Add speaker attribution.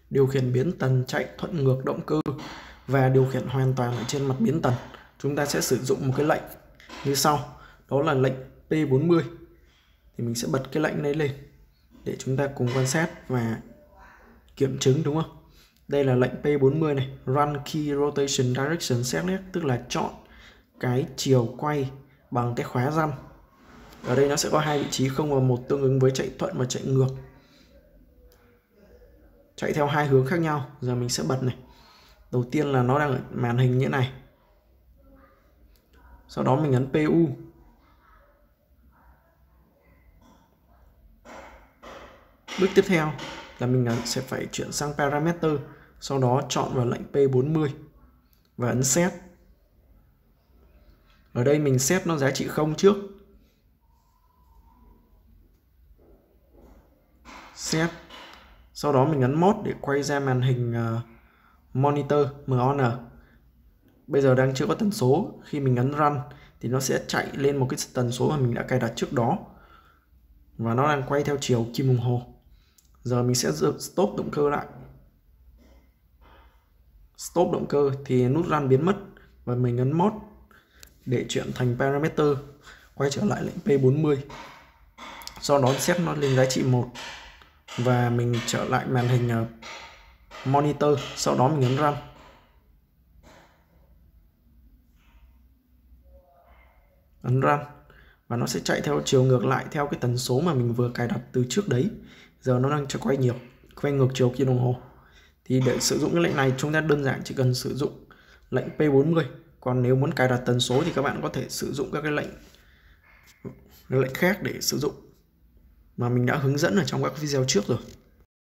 Speaker 1: điều khiển biến tần chạy thuận ngược động cơ và điều khiển hoàn toàn ở trên mặt biến tần. Chúng ta sẽ sử dụng một cái lệnh như sau, đó là lệnh P40. Thì mình sẽ bật cái lệnh này lên để chúng ta cùng quan sát và kiểm chứng, đúng không? Đây là lệnh P40 này, Run Key Rotation Direction Select, tức là chọn cái chiều quay bằng cái khóa răm. Ở đây nó sẽ có hai vị trí 0 và 1 tương ứng với chạy thuận và chạy ngược, chạy theo hai hướng khác nhau. Giờ mình sẽ bật này. Đầu tiên là nó đang ở màn hình như này. Sau đó mình ấn PU. Bước tiếp theo là mình sẽ phải chuyển sang parameter, sau đó chọn vào lệnh P40 và ấn set. Ở đây mình set nó giá trị 0 trước. Set. Sau đó mình ấn mode để quay ra màn hình monitor MON. Bây giờ đang chưa có tần số. Khi mình ấn run thì nó sẽ chạy lên một cái tần số mà mình đã cài đặt trước đó, và nó đang quay theo chiều kim đồng hồ. Giờ mình sẽ stop động cơ lại. Stop động cơ thì nút run biến mất, và mình ấn mode để chuyển thành parameter, quay trở lại lệnh P40. Sau đó set nó lên giá trị 1 và mình trở lại màn hình monitor. Sau đó mình ấn run. Ấn run và nó sẽ chạy theo chiều ngược lại theo cái tần số mà mình vừa cài đặt từ trước đấy. Giờ nó đang cho quay ngược chiều kim đồng hồ. Thì để sử dụng cái lệnh này chúng ta đơn giản chỉ cần sử dụng lệnh P40. Còn nếu muốn cài đặt tần số thì các bạn có thể sử dụng các cái lệnh khác để sử dụng mà mình đã hướng dẫn ở trong các video trước rồi.